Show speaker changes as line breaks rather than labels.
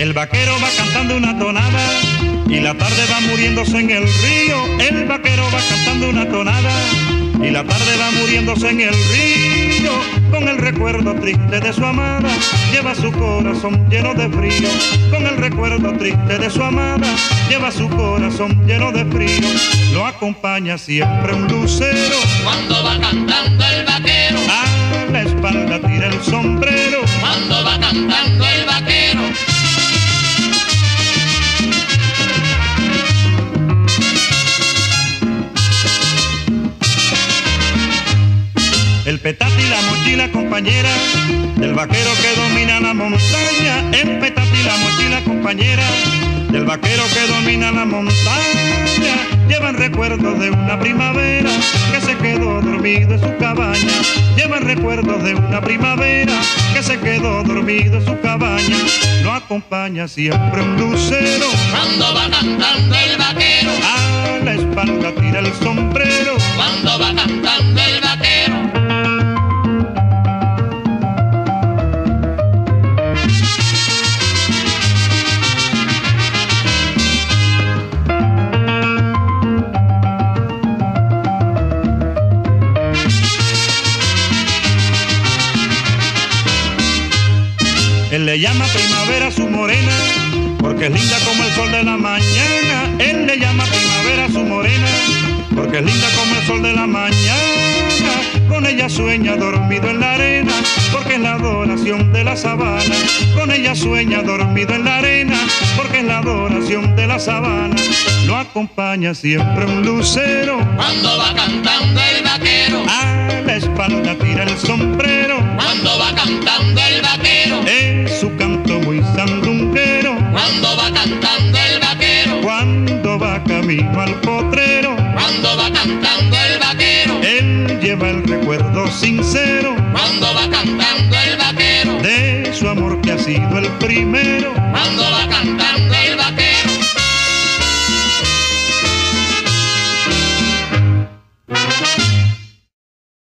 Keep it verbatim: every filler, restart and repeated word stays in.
El vaquero va cantando una tonada y la tarde va muriéndose en el río. El vaquero va cantando una tonada y la tarde va muriéndose en el río. Con el recuerdo triste de su amada, lleva su corazón lleno de frío. Con el recuerdo triste de su amada, lleva su corazón lleno de frío. Lo acompaña siempre un lucero
cuando va cantando el vaquero.
A la espalda tira el sombrero
cuando va cantando el vaquero.
El petate y la mochila compañera del vaquero que domina la montaña. El petate y la mochila compañera del vaquero que domina la montaña. Llevan recuerdos de una primavera que se quedó dormido en su cabaña. Llevan recuerdos de una primavera que se quedó dormido en su cabaña. Lo acompaña siempre un lucero
cuando va cantando el vaquero.
A la espalda tira el sombrero
cuando va cantando el vaquero.
Él le llama primavera a su morena porque es linda como el sol de la mañana. Él le llama primavera a su morena porque es linda como el sol de la mañana. Con ella sueña dormido en la arena porque es la adoración de la sabana. Con ella sueña dormido en la arena porque es la adoración de la sabana. Lo acompaña siempre un lucero
cuando va cantando el vaquero.
A la espalda tira el sombrero
cuando va cantando el vaquero.
Es su canto muy sandunguero
cuando va cantando el vaquero.
Cuando va camino al potrero
cuando va cantando el vaquero.
Él lleva el recuerdo sincero
cuando va cantando el vaquero
de su amor que ha sido el primero
cuando va cantando el vaquero.